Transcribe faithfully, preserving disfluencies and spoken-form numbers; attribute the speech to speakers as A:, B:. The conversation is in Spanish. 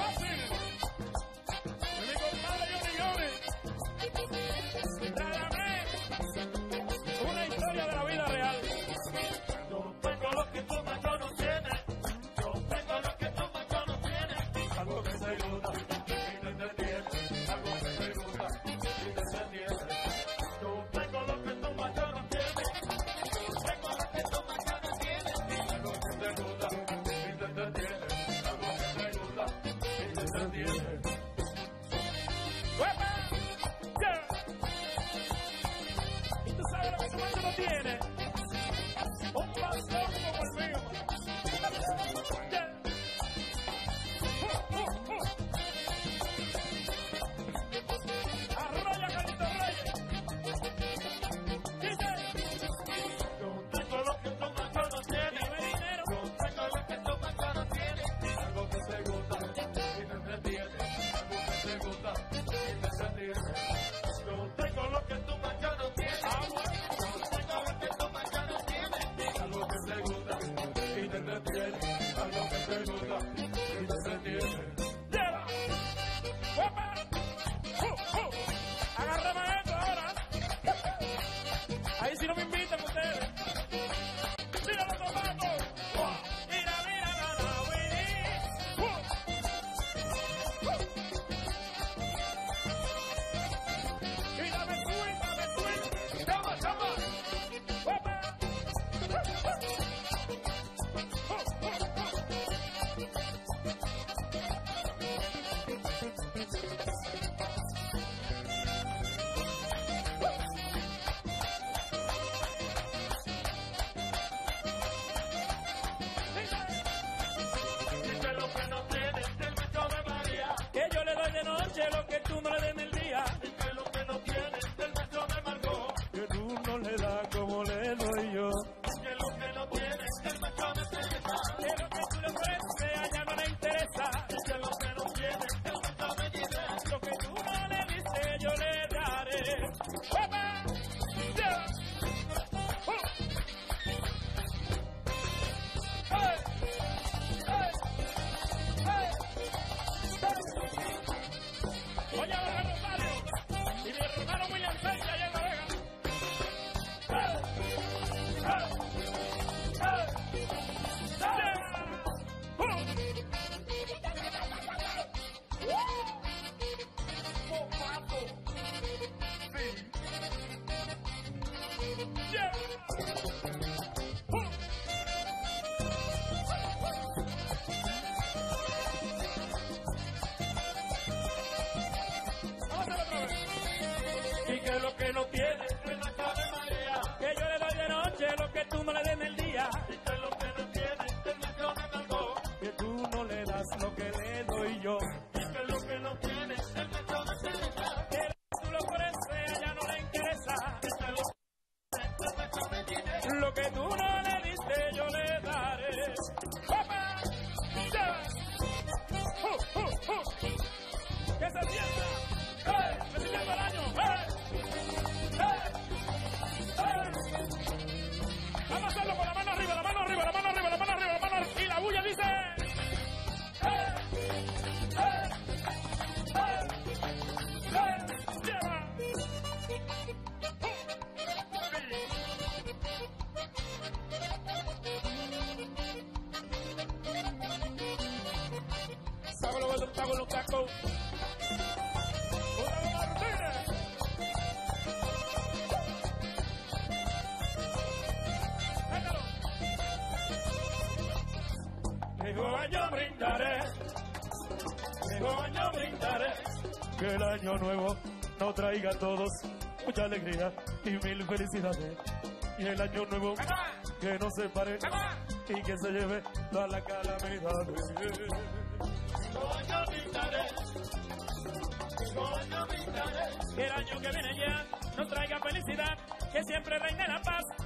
A: fácil. De mi compadre Johnny Johnny. Tráigame una historia de la vida real.
B: Yo tengo lo que tú macho no tienes. Yo tengo lo que tú macho no tienes. Algo que se gusta y te entiendes. Algo que se gusta y te entiendes. Yo tengo lo que tú macho no tienes. Yo tengo lo que tú macho no tienes. Algo que te gusta y te entiendes. Algo que te gusta y te entiendes.
A: ¡Uepa! Yeah. ¿Y tú sabes lo que tu macho no tiene? Un bastón como el mío. Yeah. Uh, uh, uh. Arroya Carlitos Reyes. Dice.
B: Yo tengo lo que tu macho no tiene.
A: Dime dinero.
B: Yo tengo lo que tu macho no tiene. Algo que te gusta y te entretiene. Algo que te gusta y te entretiene. Yo tengo lo que tu macho no tiene.
A: Ah, bueno.
B: Yo tengo lo que tu macho no tiene. Algo que te gusta y te entretiene. Algo que te gusta y te entretiene.
A: Lleva. ¡Uepa! Uh, uh. Agárrame esto ahora. Ahí si no me invitan ustedes. ¡Mira los tomatos! ¡Wow! ¡Mira, mira, la la, Willy! ¡Uh! ¡Uh! Y dame swing, dame swing. ¡Chama, chama! ¡Uepa! ¡Uh, uh! ¡Uh, uh,
B: Dice lo que no tienes, el macho de María.
A: Que yo le doy de noche lo que tú no le des en el día.
B: Dice lo que no tienes, el macho de Margot.
A: Que tú no le das como le doy yo.
B: Que lo que no tienes, el macho de Teresa.
A: Que lo que tú le ofreces a ella no le interesa.
B: Que lo que no tienes, el macho de Ginebra.
A: Lo que tú no le diste yo le daré. ¡Opa! ¡Ya! ¡Oh! ¡Hey! ¡Hey! ¡Hey! ¡Hey! Oye, ahora Rosario y mi hermano William Sánchez allá en La Vega. ¡Hey! ¡Hey! ¡Hey! ¡Hey! ¡Oh! Yeah. Uh. Vamos a hacerlo otra vez. Y que lo que no tiene,
B: El macho de María.
A: que yo le doy de noche lo que tú no le des en el día.
B: Dice lo que no tienes, el macho de Margot.
A: Que tú no le das lo que le doy yo.
B: Dice lo que no tienes, el macho de Teresa.
A: Que tú lo ofreces a ella no le interesa.
B: Dice lo que el macho de Ginebra.
A: Lo que tú no le diste yo le daré. ¡Opa! ¡Ya! ¡Uh, uh, uh! ¡Que se sienta! ¡Eh! ¡Recibiendo el año! ¡Eh! ¡Eh! ¡Eh! Vamos a hacerlo con la mano arriba, la mano arriba, la mano arriba, la mano arriba, la mano arriba. Y la bulla dice... ¡Eh! ¡Eh! ¡Eh! ¡Eh! ¡Lleva! Sábalo con los tacos, los tacos. ¡Una Martínez! ¡Sácalo! Dijo año brindaré, dijo año brindaré, que el año nuevo nos traiga a todos mucha alegría y mil felicidades. Y el año nuevo que nos separe y que se lleve todas las calamidades.
B: Coño brindaré. Coño brindaré.
A: Que el año que viene ya nos traiga felicidad, que siempre reine la paz